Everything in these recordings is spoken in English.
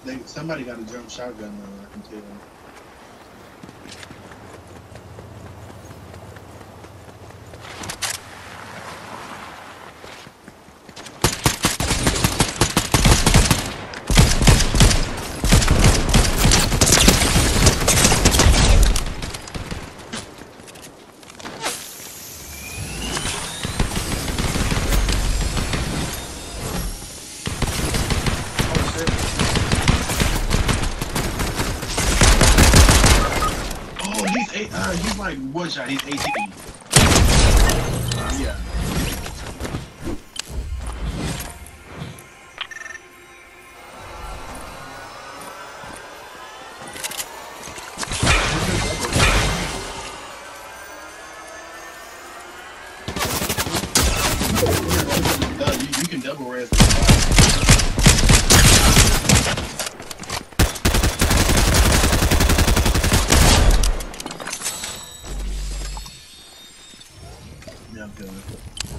Somebody got a jump shotgun though, I can tell. He's like one shot. He's 18. Yeah. You can double res. Yeah, I'm feeling it.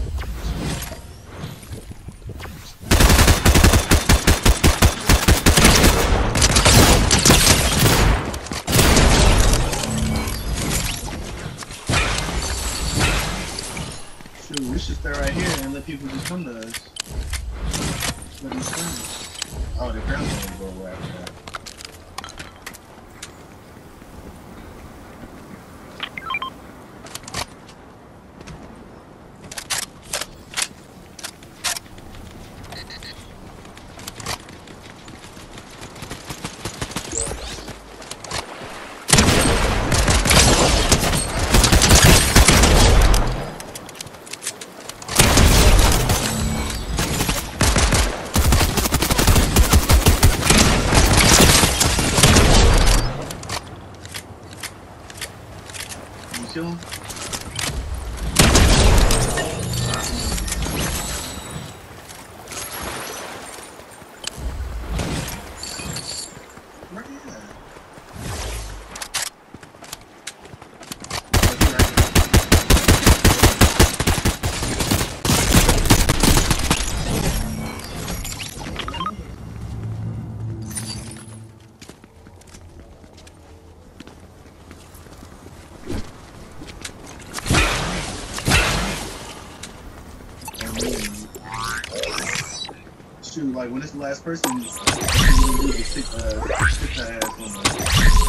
Shoot, we should stay right here and let people just come to us. Let them come. Oh, the ground's gonna go away after that. Kill him? Where he at? Shoot, like when it's the last person, you need to stick the ass on them.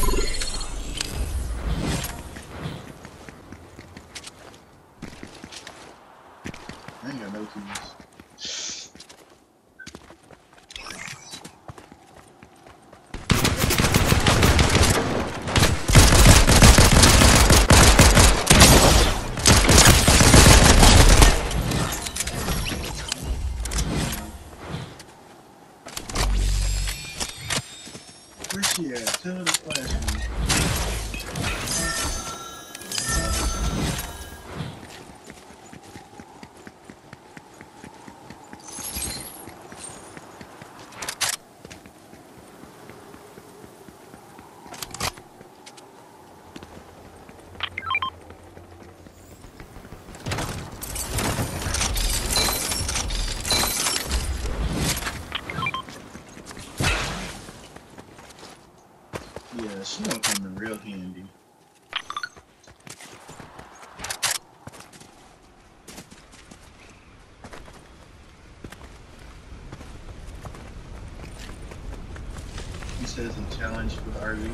I ain't got no keys. Where's she at? Tell her to flash me. Yeah, she gonna come in real handy. He says a challenge for the RV.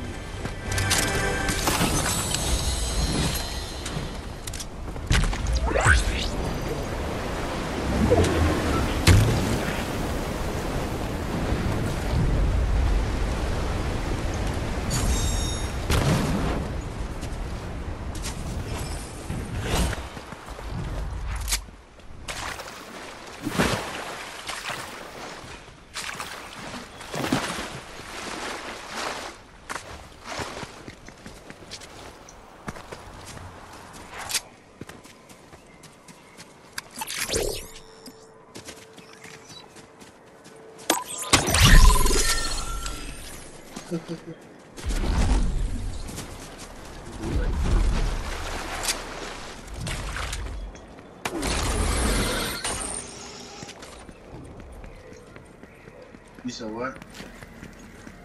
You said what?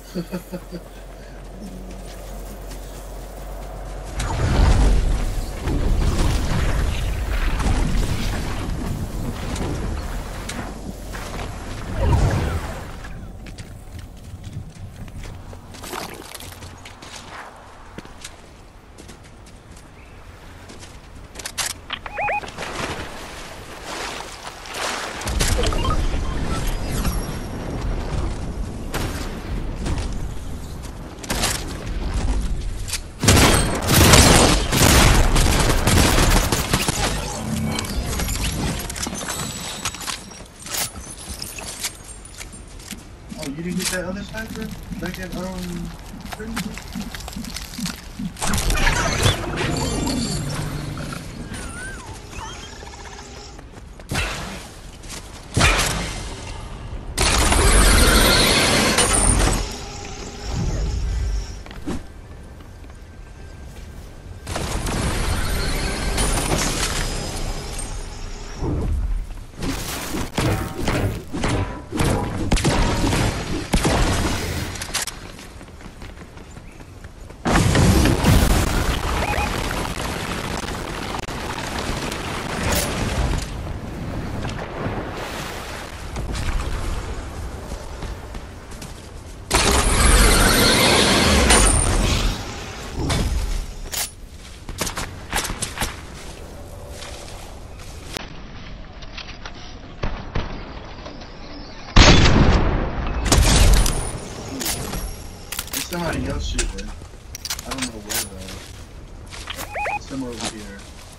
You didn't get that other sniper? Back at, somebody else shooting. I don't know where though. Somewhere over here.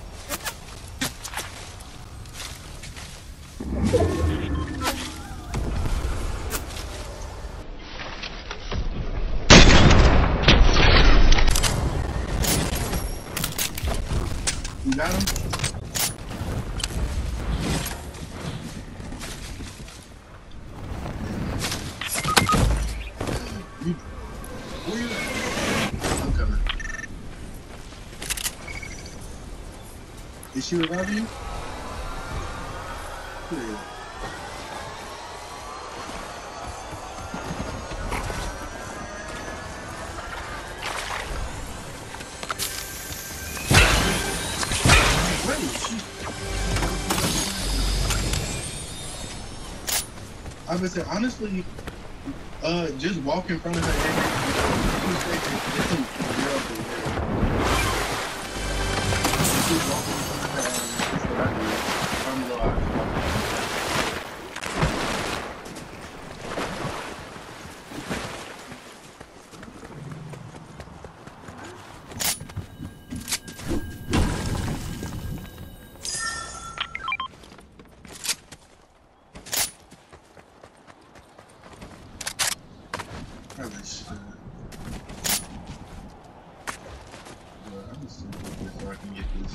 You got him? I'm coming. Did she revive you? Good. I would say honestly, just walk in front of her I can get this.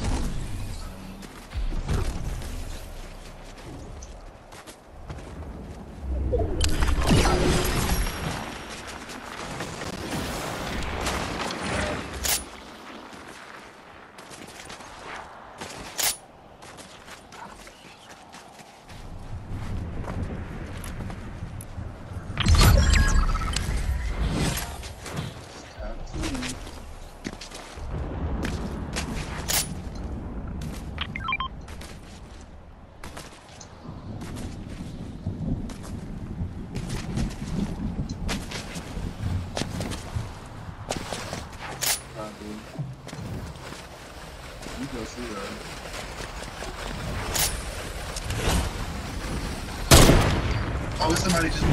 You go see her. Oh, is somebody just...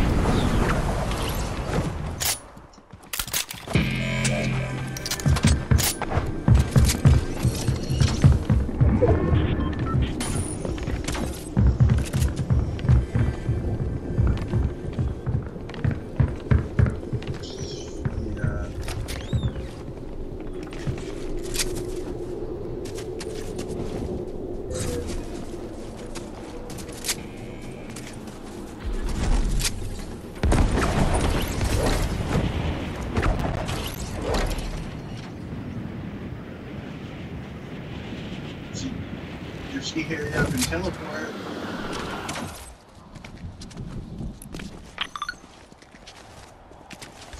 If she hurry up and teleport.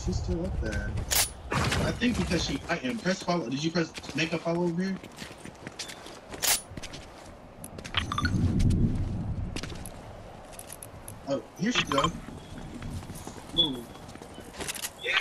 she's still up there. I think because she fighting. Press follow. Did you press make a follow over here? Oh, here she go. Ooh. Yeah.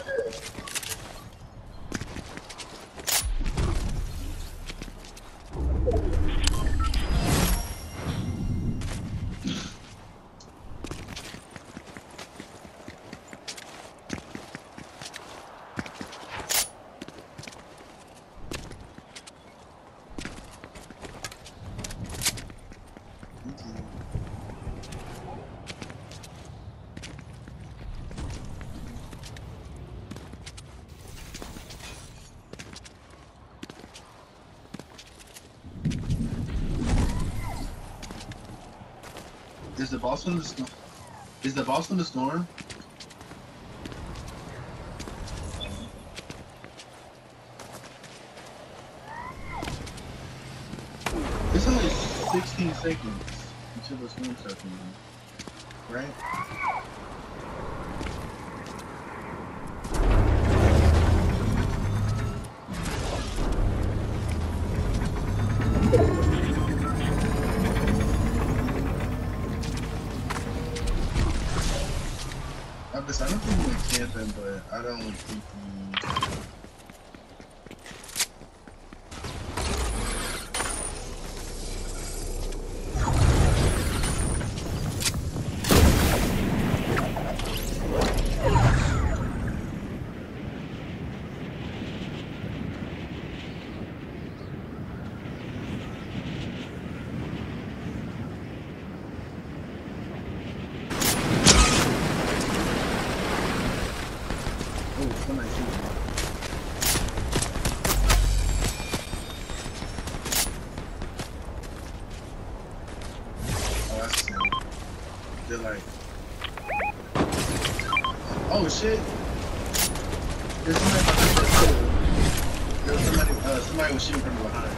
Is the boss on the storm? Is the boss on the storm? It's only 16 seconds until the storm starts moving, right? I don't think he went camping, but I don't think he... They're like, oh shit! There's somebody behind us too. There was somebody was shooting from behind.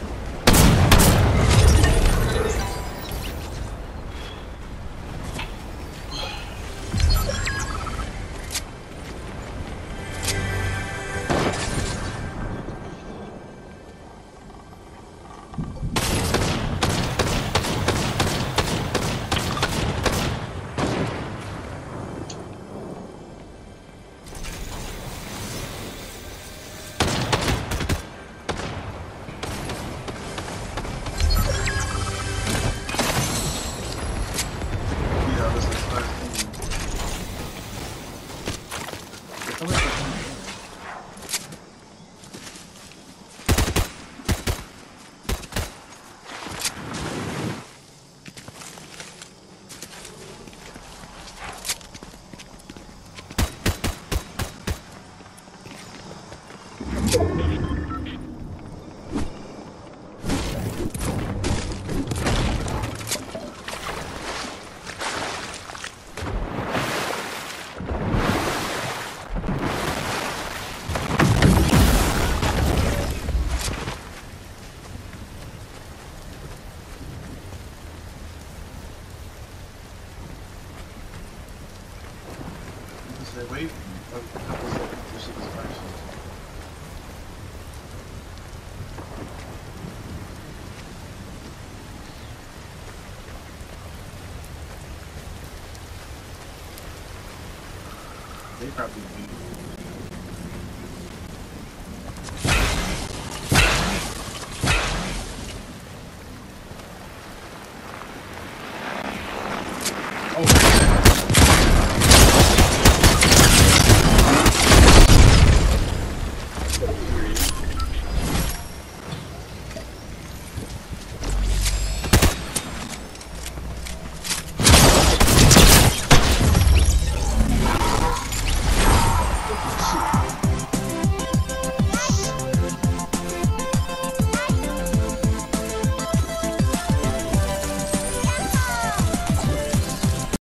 Wait a couple seconds till she was flashing. They probably beat